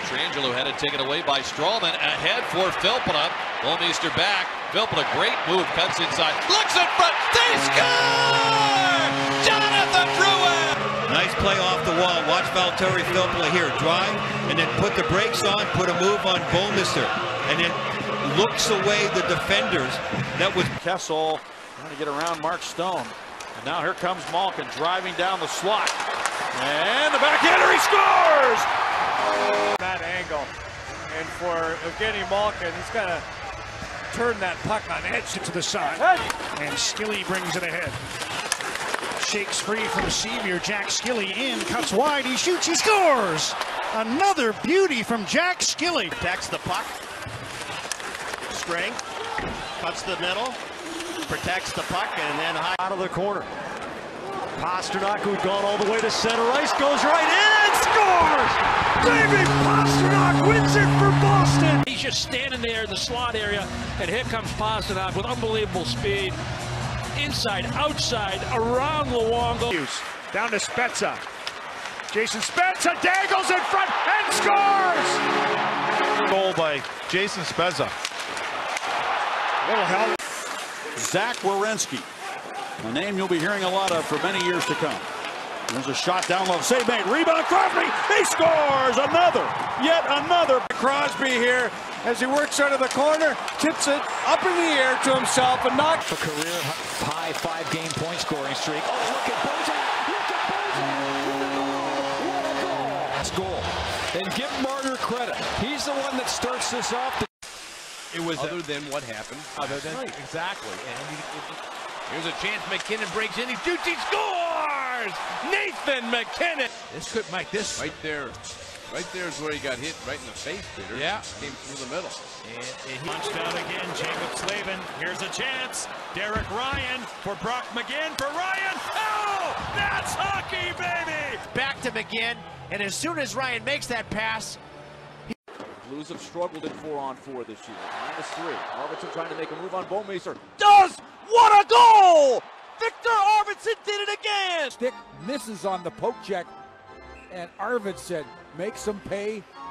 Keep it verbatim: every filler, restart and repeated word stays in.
Pietrangelo had it taken away by Strawman. Ahead for Filppula. Bouwmeester back. Filppula, great move, cuts inside. Looks in front. They score! Jonathan Drouin! Nice play off the wall. Watch Valtteri Filppula here. Drive and then put the brakes on, put a move on Bouwmeester. And then looks away the defenders. That was Kessel trying to get around Mark Stone. And now here comes Malkin driving down the slot. And the backhander, he scores! That angle. And for Evgeny Malkin, he's got to turn that puck on edge to the side. And Skilly brings it ahead. Shakes free from Sevier. Jack Skilly in, cuts wide, he shoots, he scores! Another beauty from Jack Skilly. Protects the puck. String. Cuts the middle. Protects the puck and then high Out of the corner. Pastrnak, who'd gone all the way to center ice, goes right in, scores! David Pastrnak wins it for Boston! He's just standing there in the slot area, and here comes Pastrnak with unbelievable speed. Inside, outside, around Luongo. Down to Spezza. Jason Spezza dangles in front and scores! Goal by Jason Spezza. Little help. Zach Werenski, a name you'll be hearing a lot of for many years to come. There's a shot down low, save made, rebound Crosby, he scores another, yet another. Crosby here as he works out of the corner, tips it up in the air to himself and knocks. A career high five-game point scoring streak. Oh, look at Bozak! Look at Bozak! What a goal! What a goal! And give Marner credit. He's the one that starts this off. It was other a, than what happened. Other than right. Exactly. And he, it, here's a chance. McKinnon breaks in. He shoots. He scores. Nathan McKinnon. This could make this right there. Right there is where he got hit right in the face, Peter. Yeah. Came through the middle. And, and he punched out again. Jacob Slavin. Here's a chance. Derek Ryan for Brock McGinn for Ryan. Oh, that's hockey, baby. back to McGinn. And as soon as Ryan makes that pass, Blues have struggled in four on four this year. Minus three. Arvidsson trying to make a move on Bouwmeester. Does! What a goal! Victor Arvidsson did it again! Stick misses on the poke check, and Arvidsson makes him pay